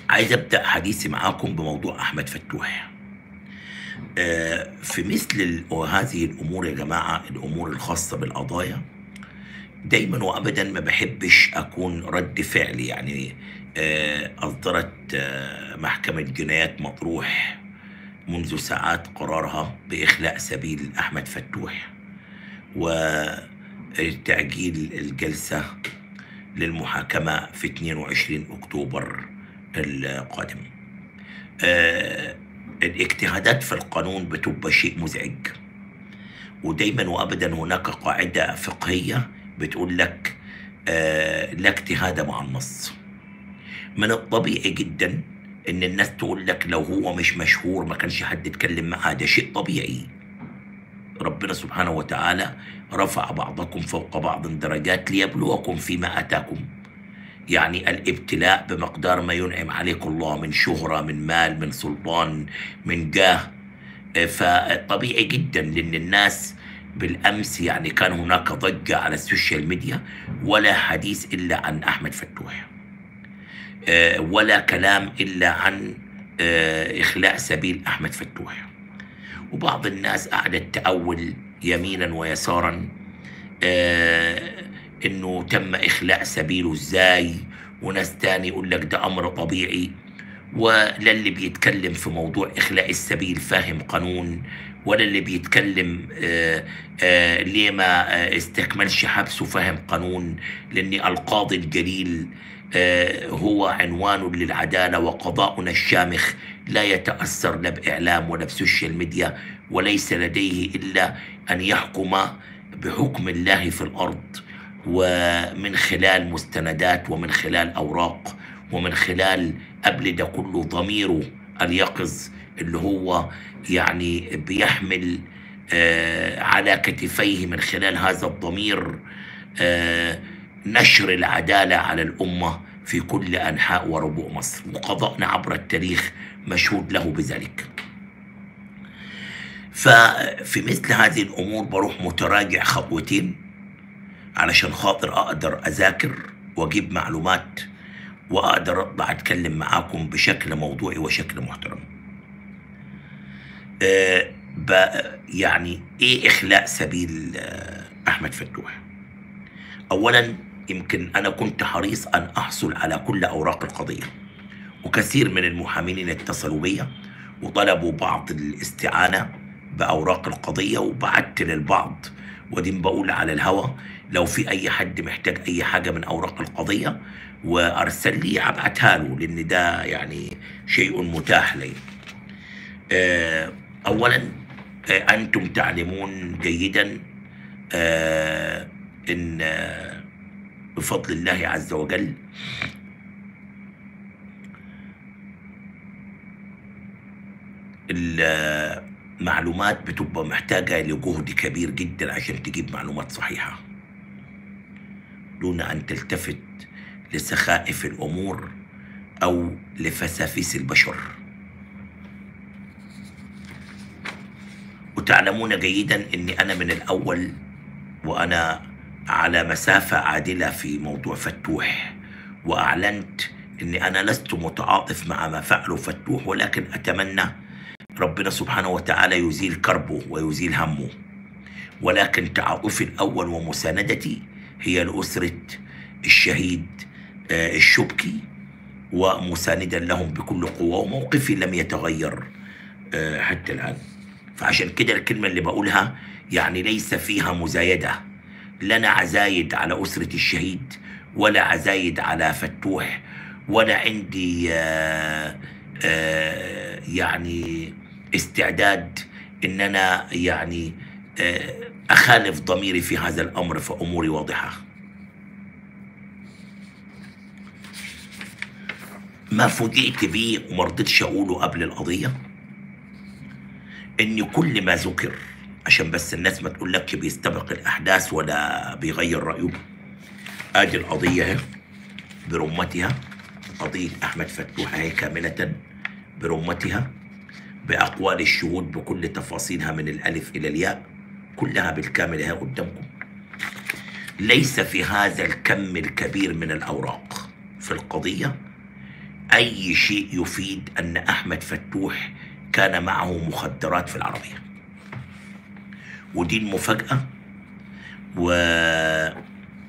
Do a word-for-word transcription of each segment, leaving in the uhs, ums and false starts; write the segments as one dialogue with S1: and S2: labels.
S1: عايز أبدأ حديثي معاكم بموضوع أحمد فتوح. آه، في مثل ال- هذه الأمور يا جماعة، الأمور الخاصة بالقضايا، دايما وأبدا ما بحبش أكون رد فعل. يعني آه، أصدرت آه، محكمة جنايات مطروح منذ ساعات قرارها بإخلاء سبيل أحمد فتوح وتأجيل الجلسة للمحاكمة في اثنين وعشرين أكتوبر القادم. آه، الاجتهادات في القانون بتبقى شيء مزعج، ودايما وابدا هناك قاعده فقهيه بتقول لك آه لا اجتهاد مع النص. من الطبيعي جدا ان الناس تقول لك لو هو مش مشهور ما كانش حد يتكلم معاه، ده شيء طبيعي. ربنا سبحانه وتعالى رفع بعضكم فوق بعض درجات ليبلوكم فيما اتاكم. يعني الابتلاء بمقدار ما ينعم عليكم الله من شهرة، من مال، من سلطان، من جاه. فطبيعي جدا لأن الناس بالأمس يعني كان هناك ضجة على السوشيال ميديا، ولا حديث إلا عن أحمد فتوح، آه، ولا كلام إلا عن آه، إخلاء سبيل أحمد فتوح. وبعض الناس قعدت تأول يمينا ويسارا آه انه تم اخلاء سبيله ازاي، وناس تاني يقول لك ده امر طبيعي. ولا اللي بيتكلم في موضوع اخلاء السبيل فاهم قانون، ولا اللي بيتكلم آه آه ليه ما آه استكملش حبسه فاهم قانون. لان القاضي الجليل آه هو عنوان للعدالة، وقضاؤنا الشامخ لا يتأثر لا بإعلام ولا بسوشيال ميديا، وليس لديه إلا أن يحكم بحكم الله في الأرض، ومن خلال مستندات، ومن خلال أوراق، ومن خلال قبل ده كله ضميره اليقظ اللي هو يعني بيحمل آه على كتفيه من خلال هذا الضمير آه نشر العدالة على الأمة في كل أنحاء وربوع مصر. وقضاءنا عبر التاريخ مشهود له بذلك. ففي مثل هذه الأمور بروح متراجع خطوتين علشان خاطر أقدر أذاكر وأجيب معلومات، وأقدر أطلع أتكلم معاكم بشكل موضوعي وشكل محترم. أه يعني إيه إخلاء سبيل أه أحمد فتوح؟ أولا، يمكن أنا كنت حريص أن أحصل على كل أوراق القضية، وكثير من المحامين اتصلوا بي وطلبوا بعض الاستعانة بأوراق القضية، وبعت للبعض. ودي بقول على الهوا لو في أي حد محتاج أي حاجة من أوراق القضية وأرسل لي أبعتها له، لأن ده يعني شيء متاح لي. آه، أولا آه، أنتم تعلمون جيدا آه، إن آه، بفضل الله عز وجل المعلومات بتبقى محتاجة لجهد كبير جدا عشان تجيب معلومات صحيحة، دون أن تلتفت لسخائف الأمور أو لفسافيس البشر. وتعلمون جيدا أني أنا من الأول وأنا على مسافة عادلة في موضوع فتوح، وأعلنت أني أنا لست متعاطف مع ما فعله فتوح، ولكن أتمنى ربنا سبحانه وتعالى يزيل كربه ويزيل همه. ولكن تعاطفي الأول ومساندتي هي لأسرة الشهيد آه الشبكي، ومساندا لهم بكل قوة، وموقفي لم يتغير آه حتى الآن. فعشان كده الكلمة اللي بقولها يعني ليس فيها مزايدة، لا أنا عزايد على أسرة الشهيد، ولا عزايد على فتوح، ولا عندي آه آه يعني استعداد ان انا يعني اخالف ضميري في هذا الامر، فاموري واضحه. ما فوجئت بيه وما رضيتش اقوله قبل القضيه ان كل ما ذكر، عشان بس الناس ما تقول لك بيستبق الاحداث ولا بيغير رايه، ادي القضيه اهي برمتها، قضيه احمد فتوح اهي كامله برمتها، بأقوال الشهود بكل تفاصيلها من الألف إلى الياء، كلها بالكامل اهي قدامكم. ليس في هذا الكم الكبير من الأوراق في القضية أي شيء يفيد أن أحمد فتوح كان معه مخدرات في العربية. ودي المفاجأة. وعلى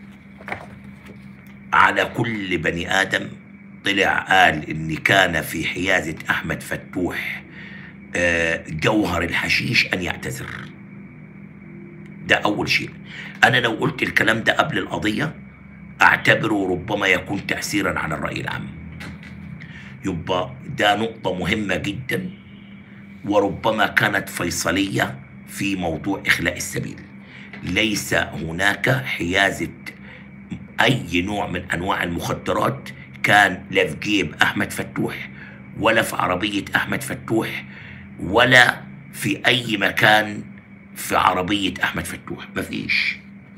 S1: كل بني آدم طلع قال إن كان في حيازة أحمد فتوح جوهر الحشيش أن يعتذر. ده أول شيء. أنا لو قلت الكلام ده قبل القضية أعتبره ربما يكون تأثيرا على الرأي العام. يبقى ده نقطة مهمة جدا، وربما كانت فيصلية في موضوع إخلاء السبيل. ليس هناك حيازة أي نوع من أنواع المخدرات كان لا في جيب أحمد فتوح ولا في عربية أحمد فتوح ولا في أي مكان في عربية أحمد فتوح، مفيش.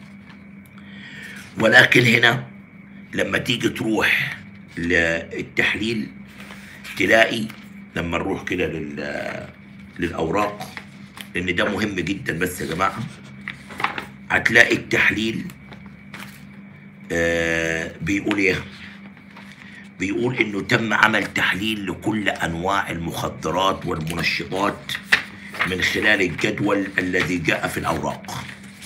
S1: ولكن هنا لما تيجي تروح للتحليل تلاقي، لما نروح كده لل... للأوراق، لأن ده مهم جدا بس يا جماعة، هتلاقي التحليل آه بيقول إيه؟ بيقول إنه تم عمل تحليل لكل أنواع المخدرات والمنشطات من خلال الجدول الذي جاء في الأوراق.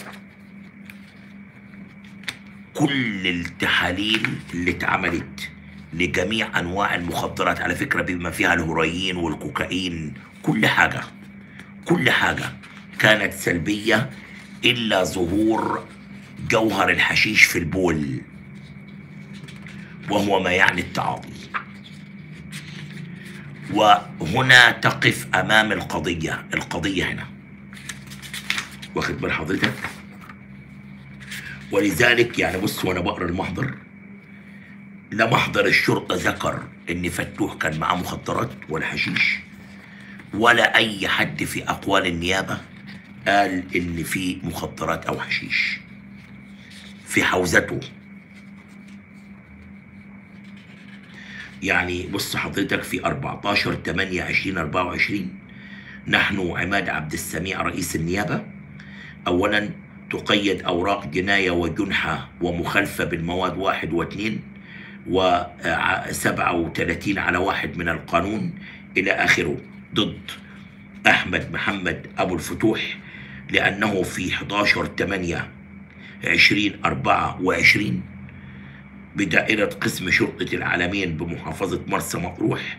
S1: كل التحاليل اللي اتعملت لجميع أنواع المخدرات، على فكرة بما فيها الهيروين والكوكايين، كل حاجة كل حاجة كانت سلبية إلا ظهور جوهر الحشيش في البول، وهو ما يعني التعاطي. وهنا تقف أمام القضية القضية هنا، واخد بال حضرتك؟ ولذلك يعني بص، وأنا بقرأ المحضر، لا محضر الشرطة ذكر إن فتوح كان معاه مخدرات ولا حشيش، ولا أي حد في أقوال النيابة قال إن في مخدرات أو حشيش في حوزته. يعني بص حضرتك، في أربعتاشر تمانية عشرين أربعة وعشرين نحن عماد عبد السميع رئيس النيابة، أولا تقيد أوراق جناية وجنحة ومخالفة بالمواد واحد واثنين وسبعة وثلاثين على واحد من القانون إلى آخره ضد أحمد محمد أبو الفتوح، لأنه في حداشر تمانية عشرين أربعة وعشرين بدائرة قسم شرطة العالمين بمحافظة مرسى مطروح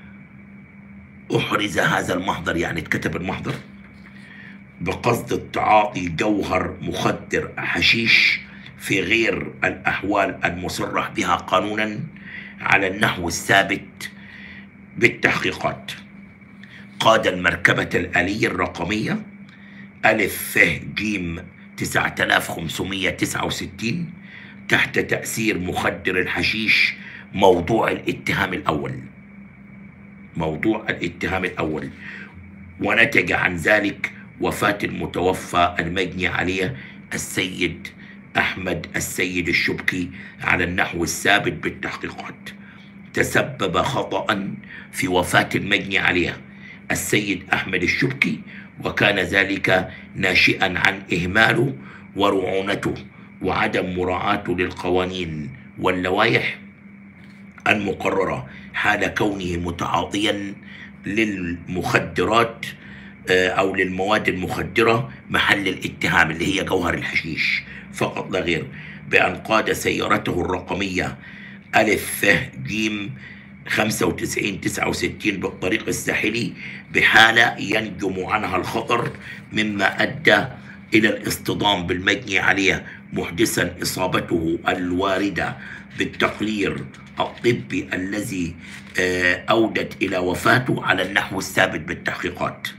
S1: أحرز هذا المحضر، يعني اتكتب المحضر بقصد التعاطي جوهر مخدر حشيش في غير الأحوال المصرح بها قانونا على النحو الثابت بالتحقيقات. قاد المركبة الآلية الرقمية ألف ف ج تسعة آلاف وخمسمائة وتسعة وستين تحت تأثير مخدر الحشيش موضوع الاتهام الأول موضوع الاتهام الأول ونتج عن ذلك وفاة المتوفى المجني عليه السيد أحمد السيد الشبكي على النحو الثابت بالتحقيقات. تسبب خطأ في وفاة المجني عليه السيد أحمد الشبكي، وكان ذلك ناشئا عن إهماله ورعونته وعدم مراعاته للقوانين واللوائح المقررة حال كونه متعاطيا للمخدرات أو للمواد المخدرة محل الاتهام اللي هي جوهر الحشيش فقط لا غير، بأن قاد سيارته الرقمية ألف ف ج خمسة وتسعين تسعة وستين بالطريق الساحلي بحالة ينجم عنها الخطر، مما أدى إلى الاصطدام بالمجني عليه محدثا إصابته الواردة بالتقرير الطبي الذي أودت إلى وفاته على النحو الثابت بالتحقيقات.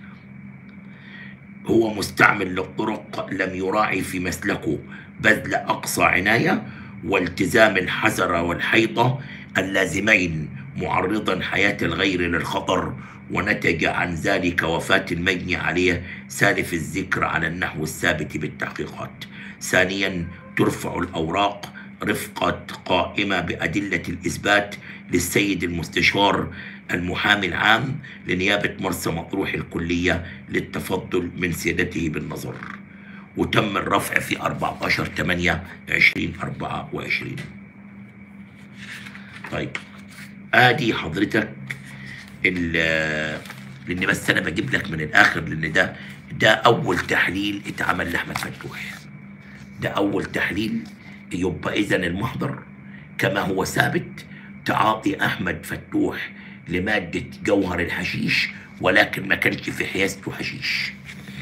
S1: هو مستعمل للطرق لم يراعي في مسلكه بذل أقصى عناية والتزام الحذر والحيطة اللازمين، معرضا حياة الغير للخطر، ونتج عن ذلك وفاة المجني عليه سالف الذكر على النحو الثابت بالتحقيقات. ثانيا، ترفع الأوراق رفقة قائمة بأدلة الإثبات للسيد المستشار المحامي العام لنيابة مرسى مطروح الكلية للتفضل من سيادته بالنظر، وتم الرفع في أربعتاشر تمانية عشرين أربعة وعشرين. طيب ادي حضرتك ال لان بس انا بجيب لك من الاخر، لان ده ده اول تحليل اتعمل لاحمد فتوح، ده اول تحليل. يبقى اذا المحضر كما هو ثابت تعاطي احمد فتوح لماده جوهر الحشيش، ولكن ما كانش في حيازته حشيش.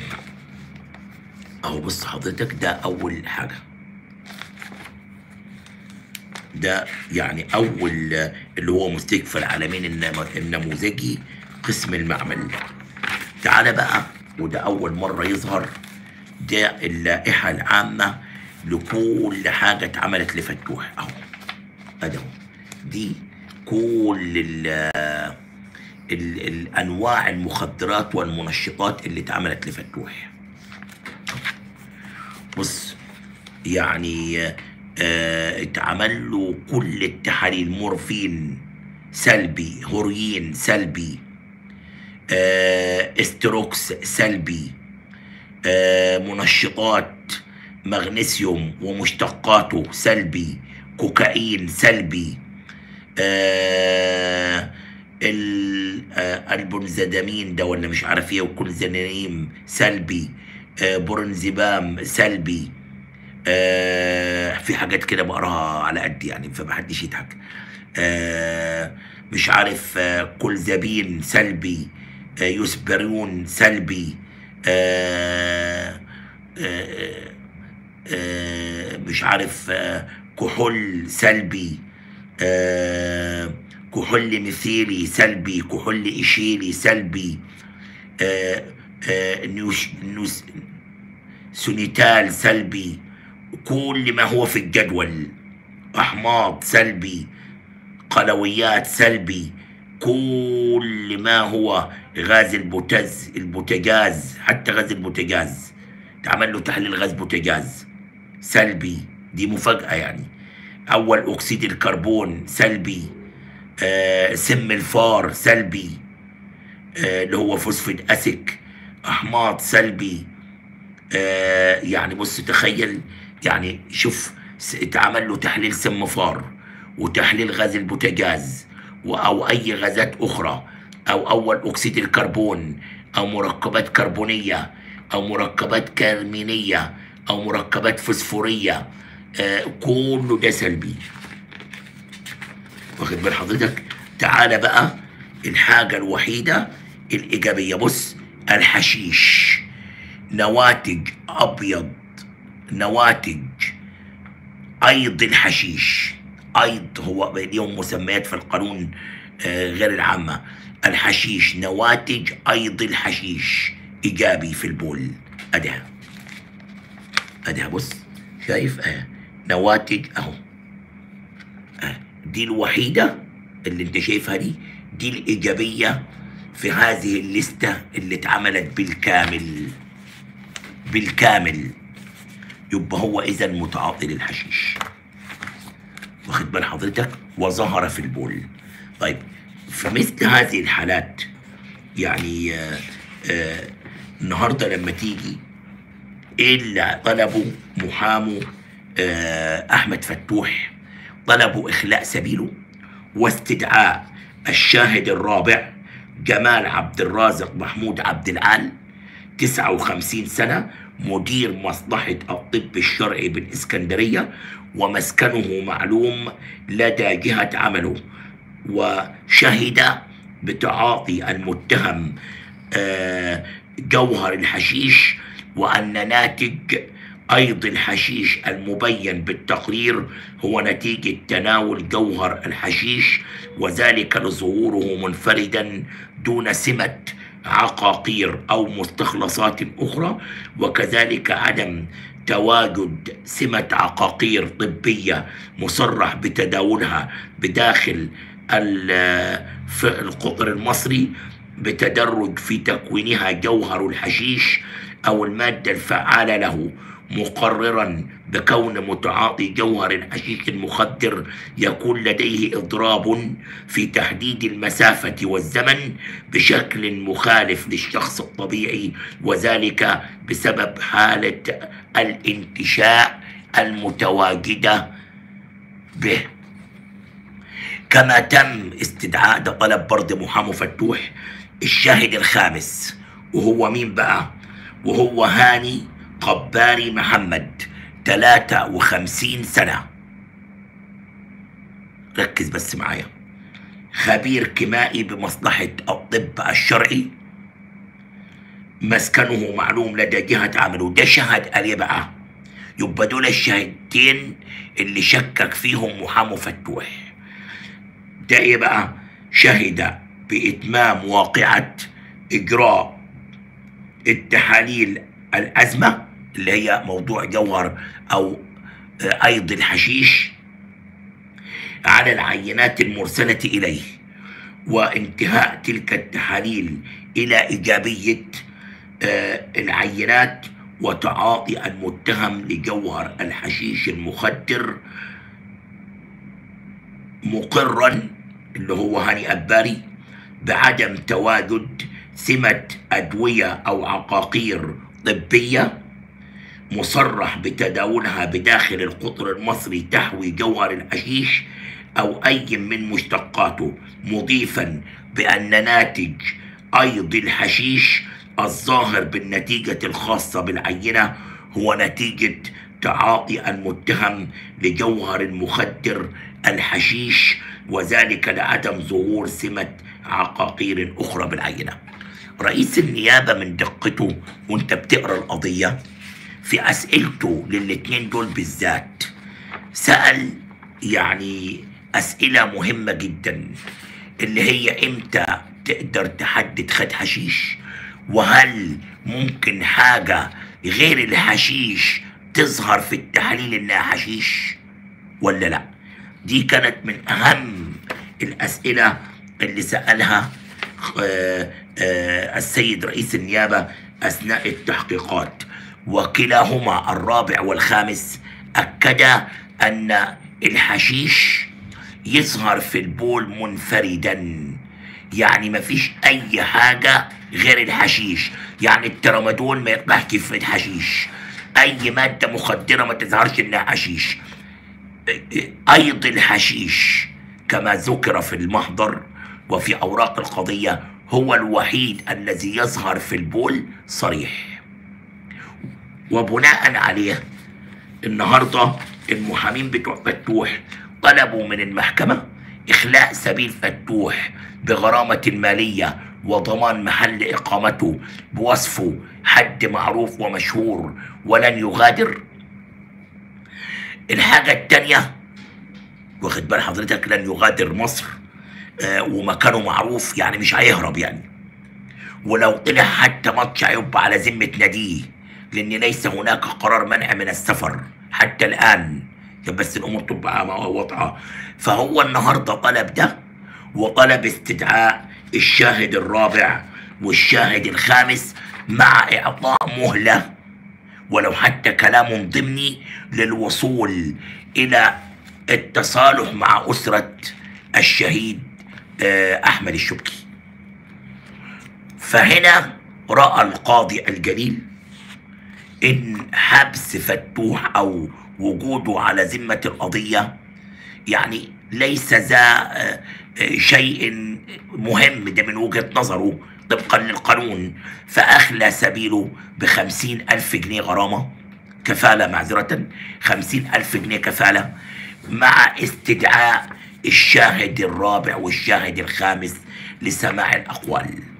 S1: اهو بص حضرتك، ده اول حاجه، ده يعني اول اللي هو مستشفى العالمين النموذجي قسم المعمل. تعالى بقى، وده اول مره يظهر، ده اللائحه العامه لكل حاجه اتعملت لفتوح. اهو ادي دي كل ال ال الانواع المخدرات والمنشطات اللي اتعملت لفتوح. بص يعني اه اتعمل له كل التحاليل، مورفين سلبي، هوريين سلبي، اه استروكس سلبي، اه منشطات مغنيسيوم ومشتقاته سلبي، كوكايين سلبي، آه آه البنزدامين ده ولا مش عارف ايه، وكونزانيم سلبي، آه برنزبام سلبي، آه في حاجات كده بقراها على قد يعني فمحدش يضحك، آه مش عارف، آه كولزابين سلبي، آه يوسبرون سلبي، آه آه آه مش عارف، آه كحول سلبي، آه كحول مثيلي سلبي، كحول إشيلي سلبي، آه آه نيوش نوس سونيتال سلبي، كل ما هو في الجدول، أحماض سلبي، قلويات سلبي، كل ما هو غاز البوتاز البوتاجاز، حتى غاز البوتاجاز تعمل له تحليل غاز بوتاجاز سلبي، دي مفاجأة يعني. أول أكسيد الكربون سلبي، آه سم الفار سلبي، آه اللي هو فوسفيد أسيك، أحماض سلبي، آه يعني بص تخيل، يعني شوف اتعمل له تحليل سم فار وتحليل غاز البوتاجاز أو أي غازات أخرى، أو أول أكسيد الكربون، أو مركبات كربونية، أو مركبات كرمينية، أو مركبات فوسفورية، آه كله ده سلبي. واخد بال حضرتك؟ تعالى بقى الحاجة الوحيدة الإيجابية، بص الحشيش نواتج أبيض، نواتج أيض الحشيش، أيض هو اليوم مسميات في القانون آه غير العامة، الحشيش نواتج أيض الحشيش إيجابي في البول. أديها أديها بص شايف اه نواتج اهو، اه دي الوحيدة اللي انت شايفها دي، دي الإيجابية في هذه الليستة اللي اتعملت بالكامل بالكامل. يبقى هو إذا متعاطي للحشيش، واخد بال حضرتك، وظهر في البول. طيب في مثل هذه الحالات يعني آه آه النهارده لما تيجي ايه اللي طلبوا محامو آه احمد فتوح؟ طلبوا اخلاء سبيله واستدعاء الشاهد الرابع جمال عبد الرازق محمود عبد العال، تسعة وخمسين سنة، مدير مصلحة الطب الشرعي بالإسكندرية، ومسكنه معلوم لدى جهة عمله، وشهد بتعاطي المتهم آه جوهر الحشيش، وأن ناتج أيض الحشيش المبين بالتقرير هو نتيجة تناول جوهر الحشيش، وذلك لظهوره منفردا دون سمة عقاقير أو مستخلصات أخرى، وكذلك عدم تواجد سمة عقاقير طبية مصرح بتداولها بداخل القطر المصري بتدرج في تكوينها جوهر الحشيش أو المادة الفعالة له، مقررا بكون متعاطي جوهر الحشيش المخدر يكون لديه إضراب في تحديد المسافة والزمن بشكل مخالف للشخص الطبيعي، وذلك بسبب حالة الانتشاء المتواجدة به. كما تم استدعاء، ده طلب برضه محامي فتوح، الشاهد الخامس، وهو مين بقى؟ وهو هاني قباري محمد، ثلاثة وخمسين سنة. ركز بس معايا. خبير كيميائي بمصلحة الطب الشرعي، مسكنه معلوم لدى جهة عمله. ده شهد عليه بقى. يبقى دول الشهادتين اللي شكك فيهم محامي فتوح. ده ايه بقى؟ شهد بإتمام واقعة إجراء التحاليل الأزمة اللي هي موضوع جوهر أو أيض الحشيش على العينات المرسلة إليه، وانتهاء تلك التحاليل إلى إيجابية العينات، وتعاطي المتهم لجوهر الحشيش المخدر مقرا اللي هو هاني قباري بعدم تواجد سمة أدوية أو عقاقير طبية مصرح بتداولها بداخل القطر المصري تحوي جوهر الحشيش أو أي من مشتقاته، مضيفا بأن ناتج أيض الحشيش الظاهر بالنتيجة الخاصة بالعينة هو نتيجة تعاطي المتهم لجوهر المخدر الحشيش، وذلك لعدم ظهور سمة عقاقير أخرى بالعينة. رئيس النيابة من دقته وانت بتقرأ القضية في أسئلته للاتنين دول بالذات سأل يعني أسئلة مهمة جدا، اللي هي إمتى تقدر تحدد خد حشيش، وهل ممكن حاجة غير الحشيش تظهر في التحاليل إنها حشيش ولا لأ. دي كانت من أهم الأسئلة اللي سألها آآ آآ السيد رئيس النيابة أثناء التحقيقات، وكلاهما الرابع والخامس أكدا أن الحشيش يظهر في البول منفردا، يعني مفيش أي حاجة غير الحشيش، يعني الترامادول ما يطلعش في الحشيش، أي مادة مخدرة ما تظهرش إنها حشيش. أيض الحشيش كما ذكر في المحضر وفي أوراق القضية هو الوحيد الذي يظهر في البول صريح. وبناء عليه النهارده المحامين بتوع فتوح طلبوا من المحكمة إخلاء سبيل فتوح بغرامة مالية وضمان محل إقامته بوصفه حد معروف ومشهور ولن يغادر. الحاجة التانية واخد بال حضرتك، لن يغادر مصر آه ومكانه معروف، يعني مش هيهرب يعني، ولو طلع حتى ماتش هيبقى على ذمة ناديه، لأن ليس هناك قرار منع من السفر حتى الآن، بس الأمور تبقى واضحة. فهو النهارده طلب ده، وطلب استدعاء الشاهد الرابع والشاهد الخامس مع إعطاء مهلة ولو حتى كلام ضمني للوصول إلى التصالح مع أسرة الشهيد أحمد الشبكي. فهنا رأى القاضي الجليل إن حبس فتوح أو وجوده على ذمة القضية يعني ليس ذا شيء مهم، ده من وجهة نظره طبقا للقانون، فأخلى سبيله بخمسين ألف جنيه غرامة كفالة، معذرة خمسين ألف جنيه كفالة، مع استدعاء الشاهد الرابع والشاهد الخامس لسماع الأقوال.